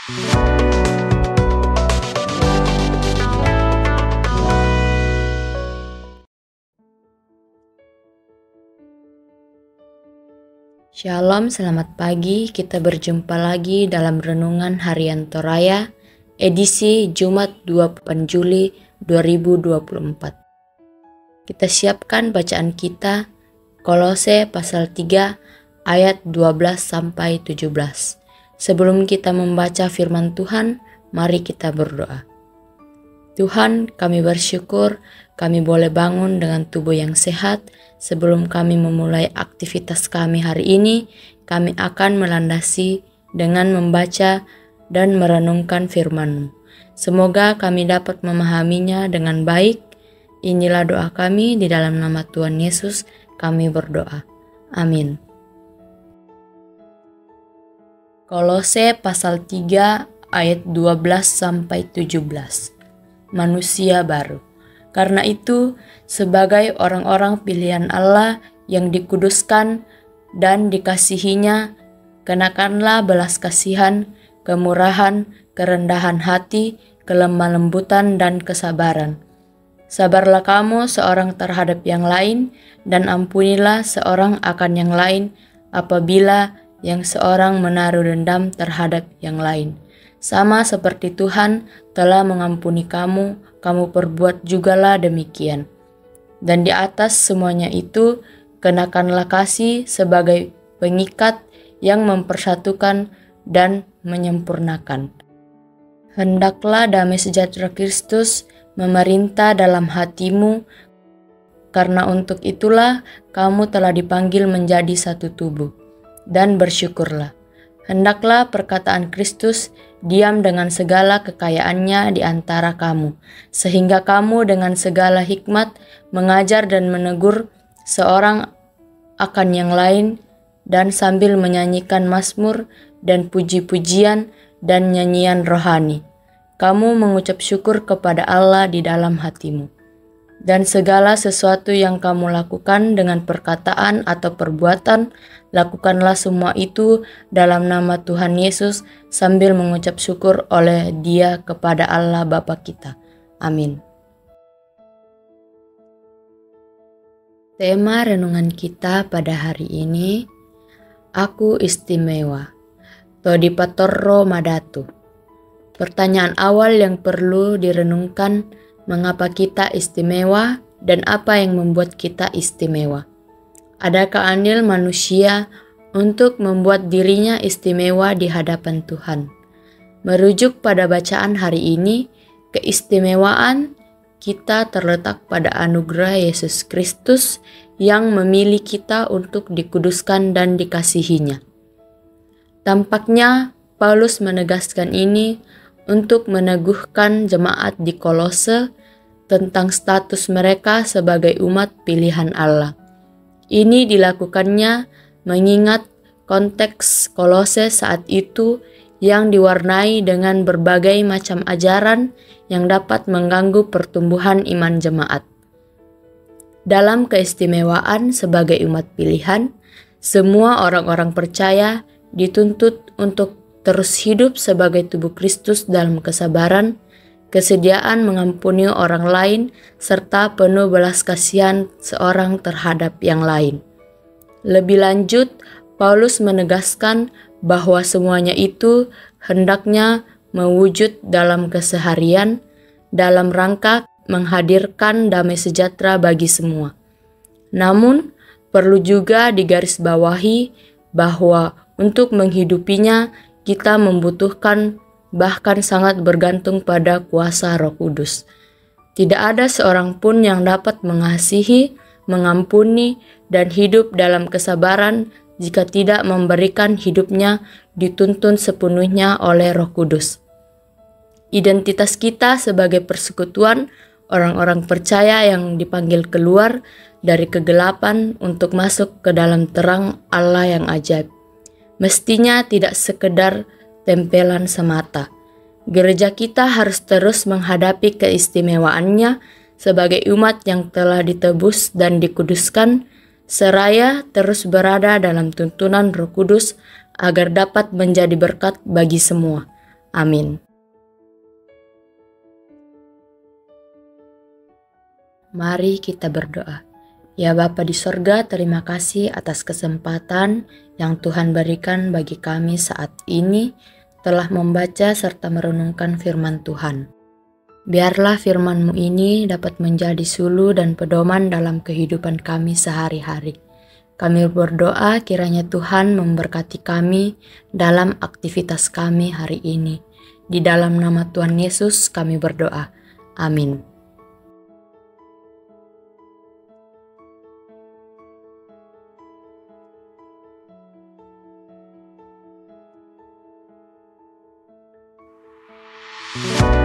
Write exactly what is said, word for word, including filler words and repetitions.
Shalom, selamat pagi. Kita berjumpa lagi dalam Renungan Harian Toraya, edisi Jumat dua puluh delapan Juli dua ribu dua puluh empat. Kita siapkan bacaan kita, Kolose pasal tiga ayat dua belas sampai tujuh belas. Sebelum kita membaca firman Tuhan, mari kita berdoa. Tuhan, kami bersyukur kami boleh bangun dengan tubuh yang sehat. Sebelum kami memulai aktivitas kami hari ini, kami akan melandasi dengan membaca dan merenungkan firman-Mu. Semoga kami dapat memahaminya dengan baik. Inilah doa kami, di dalam nama Tuhan Yesus kami berdoa. Amin. Kolose pasal tiga ayat dua belas sampai tujuh belas. Manusia baru. Karena itu, sebagai orang-orang pilihan Allah yang dikuduskan dan dikasihinya, kenakanlah belas kasihan, kemurahan, kerendahan hati, kelemah lembutan, dan kesabaran. Sabarlah kamu seorang terhadap yang lain, dan ampunilah seorang akan yang lain apabila yang seorang menaruh dendam terhadap yang lain. Sama seperti Tuhan telah mengampuni kamu, kamu perbuat jugalah demikian. Dan di atas semuanya itu, kenakanlah kasih sebagai pengikat yang mempersatukan dan menyempurnakan. Hendaklah damai sejahtera Kristus memerintah dalam hatimu, karena untuk itulah kamu telah dipanggil menjadi satu tubuh. Dan bersyukurlah. Hendaklah perkataan Kristus diam dengan segala kekayaannya di antara kamu, sehingga kamu dengan segala hikmat mengajar dan menegur seorang akan yang lain, dan sambil menyanyikan mazmur dan puji-pujian dan nyanyian rohani, kamu mengucap syukur kepada Allah di dalam hatimu. Dan segala sesuatu yang kamu lakukan dengan perkataan atau perbuatan, lakukanlah semua itu dalam nama Tuhan Yesus sambil mengucap syukur oleh Dia kepada Allah Bapa kita. Amin. Tema renungan kita pada hari ini, Aku istimewa. Todipatorro madatu. Pertanyaan awal yang perlu direnungkan, mengapa kita istimewa dan apa yang membuat kita istimewa? Adakah andil manusia untuk membuat dirinya istimewa di hadapan Tuhan? Merujuk pada bacaan hari ini, keistimewaan kita terletak pada anugerah Yesus Kristus yang memilih kita untuk dikuduskan dan dikasihinya. Tampaknya Paulus menegaskan ini untuk meneguhkan jemaat di Kolose tentang status mereka sebagai umat pilihan Allah. Ini dilakukannya mengingat konteks Kolose saat itu yang diwarnai dengan berbagai macam ajaran yang dapat mengganggu pertumbuhan iman jemaat. Dalam keistimewaan sebagai umat pilihan, semua orang-orang percaya dituntut untuk terus hidup sebagai tubuh Kristus dalam kesabaran, kesediaan mengampuni orang lain, serta penuh belas kasihan seorang terhadap yang lain. Lebih lanjut, Paulus menegaskan bahwa semuanya itu hendaknya mewujud dalam keseharian, dalam rangka menghadirkan damai sejahtera bagi semua. Namun, perlu juga digarisbawahi bahwa untuk menghidupinya, kita membutuhkan bahkan sangat bergantung pada kuasa Roh Kudus. Tidak ada seorang pun yang dapat mengasihi, mengampuni, dan hidup dalam kesabaran jika tidak memberikan hidupnya dituntun sepenuhnya oleh Roh Kudus. Identitas kita sebagai persekutuan orang-orang percaya yang dipanggil keluar dari kegelapan untuk masuk ke dalam terang Allah yang ajaib, mestinya tidak sekedar tempelan semata. Gereja kita harus terus menghadapi keistimewaannya sebagai umat yang telah ditebus dan dikuduskan, seraya terus berada dalam tuntunan Roh Kudus agar dapat menjadi berkat bagi semua. Amin. Mari kita berdoa. Ya Bapa di sorga, terima kasih atas kesempatan yang Tuhan berikan bagi kami saat ini telah membaca serta merenungkan firman Tuhan. Biarlah firman-Mu ini dapat menjadi sulu dan pedoman dalam kehidupan kami sehari-hari. Kami berdoa kiranya Tuhan memberkati kami dalam aktivitas kami hari ini. Di dalam nama Tuhan Yesus kami berdoa. Amin. Thank you.